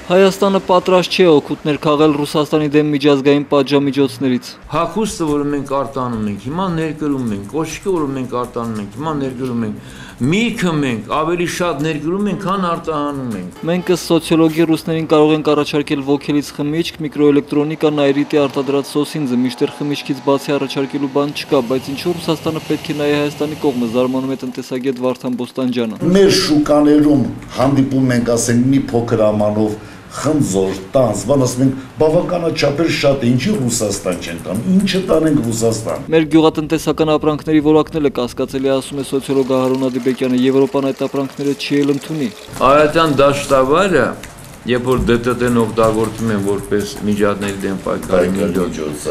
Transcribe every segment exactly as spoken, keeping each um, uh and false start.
Հայաստանը պատրաստ չէ օգուտներ քաղել Ռուսաստանի դեմ միջազգային պատժամիջոցներից։ Հագուստը, որը մենք արտանում ենք, հիմա ներկրում ենք, կոշիկը, որը մենք արտանում ենք, հիմա ներկրում ենք, միրգը մենք ավելի շատ ներկրում ենք, քան արտահանում ենք։ Մենք ըստ սոցիոլոգի ռուսներին կարող ենք առաջարկել ոգելից խմիչք, միկրոէլեկտրոնիկա, նայրիտի արտադրած սոսինձը, մինչդեռ խմիչքից բացի առաջարկելու բան չկա, բայց ինչու Ռուսաստանը պետք է նայի Հայաստանի կողմը, զարմանում է տնտեսագետ Վարդան Բոստանջյանը։ Մեր շուկաներում հանդիպում ենք, ասենք, մի փոքր ամանով խնձոր, տանձ, բան ասում ենք, բավականաչափ շատ է, ինչի Ռուսաստան չեն տանում, ինչը տանենք Ռուսաստան։ Մեր գյուղատնտեսական ապրանքների որակն էլ է կասկածելի, ասում է սոցիոլոգ Հարուն Ադիբեկյանը, Եվրոպան այդ ապրանքները չի էլ ընդունի։ Արարատյան դաշտավայրը, երբ որ դե տե տեն օգտագործում են որպես միջատների դեմ պայքարի միջոց,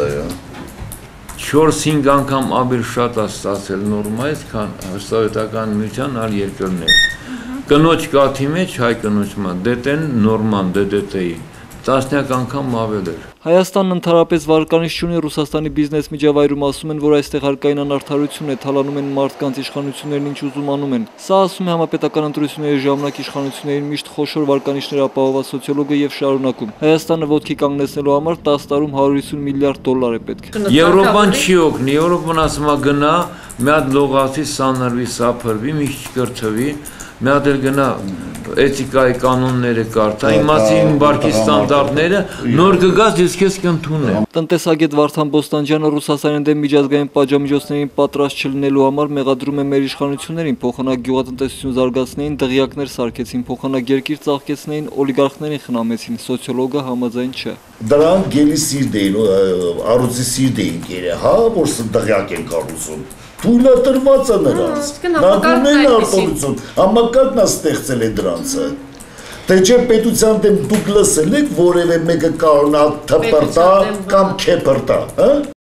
չորս-հինգ անգամ ավելի շատ է ստացել նորմայից, քան Սովետական միության այլ երկրներ։ Կնոջ կաթի մեջ հայ կնոջմա դետեն նորման դետեի տասնյակ անգամ ավել էր։ Հայաստանն ընդհանրապես վարկանիշ չունի Ռուսաստանի բիզնես միջավայրում, ասում են, որ այստեղ հարկային անարդարություն է, թալանում են մարդկանց իշխանություններն ինչ ուզում անում են։ Սա, ասում է, համապետական ընտրությունների ժամանակ իշխանություններին միշտ խոշոր վարկանիշներ ապահովված սոցիոլոգը եւ շարունակում։ Հայաստանը ոտքի կանգնեցնելու համար տասը տարում հարյուր հիսուն միլիարդ դոլար է պետք։ Եվրոպան չի օգնի, Եվրոպան ասում է գնա, մի հատ լողացի սանրվի, սափրվի, մի քիչ կրթվի, մի հատ էլ գնա էթիկայի կանոնները կարդա, իմացի իմ բարգի ստանդարտները, նոր կգաս ես քեզ կընդունեմ։ Տնտեսագետ Վարդան Բոստանջյանը Ռուսաստանի դեմ միջազգային պատժամիջոցներին պատրաստ չլինելու համար մեղադրում է մեր իշխանություններին, փոխանակ գյուղատնտեսություն զարգացնեին, դղյակներ սարքեցին, փոխանակ երկիր ծաղկեցնեին, օլիգարխներին խնամեցին, սոցիոլոգը համաձայն չէ։ Դրանք գելի սիրտ էին, առուծի սիրտ էին կերը, հա, որ դղյակ են կառուցում։ Թույլատրված է նրանց, նագում են արտոնություն, համակարգն է ստեղծել է դրանցը։ Թե չէ պետության դեմ դուք լսել եք, որևէ մեկը կարող է թպրտա կամ քեպրտա, հա։